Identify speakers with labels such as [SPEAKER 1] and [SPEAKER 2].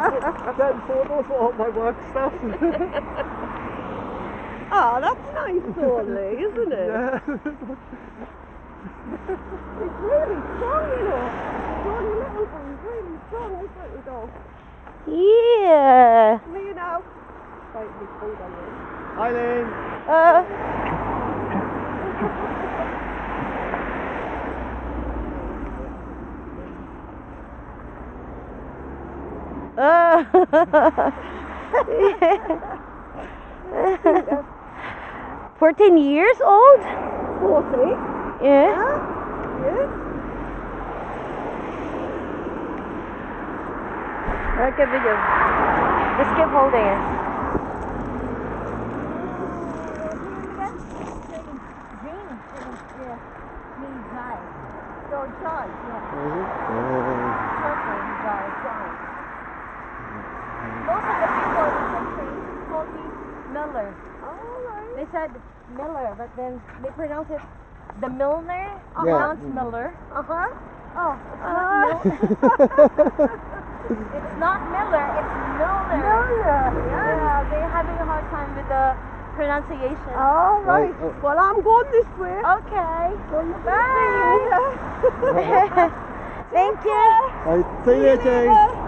[SPEAKER 1] Getting photos for all my work stuff.
[SPEAKER 2] Oh, that's nice, Thornley, isn't it?
[SPEAKER 1] Yeah.
[SPEAKER 2] It's really strong, you know. Thorny little one's really strong, this little dog.
[SPEAKER 3] Yeah.
[SPEAKER 2] Come here now. Right, there's food on you.
[SPEAKER 1] Eileen.
[SPEAKER 3] Yeah. 14 years old?
[SPEAKER 2] 40?
[SPEAKER 3] Yeah.
[SPEAKER 2] Yeah.
[SPEAKER 3] Okay, video. Just keep holding it. Most of the people in the country call me Miller. They said Miller, but then they pronounce it the Milner. Pronounce Miller. Oh, it's not Miller, it's Milner. Yeah, they're having a hard time with the pronunciation.
[SPEAKER 2] All right. Well, I'm going this way.
[SPEAKER 3] Okay.
[SPEAKER 2] Bye.
[SPEAKER 3] Thank you.
[SPEAKER 1] Right, see you, Jane.